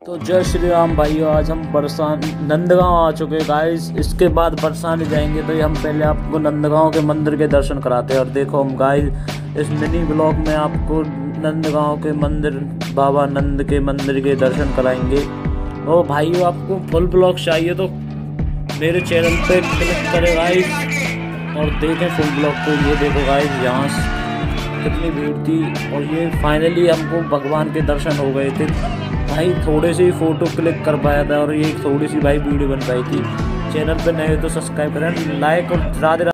तो जय श्री राम भाइयों, आज हम बरसान नंदगांव आ चुके हैं गाइस। इसके बाद बरसाने जाएंगे तो हम पहले आपको नंदगांव के मंदिर के दर्शन कराते हैं। और देखो हम गाइस इस मिनी ब्लॉग में आपको नंदगांव के मंदिर, बाबा नंद के मंदिर के दर्शन कराएंगे। और भाइयों आपको फुल ब्लॉग चाहिए तो मेरे चैनल पे क्लिक करें गाइस और देखें फुल ब्लॉग को। ये देखो गाइस यहाँ कितनी भीड़ थी और ये फाइनली हमको भगवान के दर्शन हो गए थे भाई। थोड़े से ही फ़ोटो क्लिक कर पाया था और ये थोड़ी सी भाई वीडियो बन पाई थी। चैनल पे नए हो तो सब्सक्राइब करें, लाइक और राधे।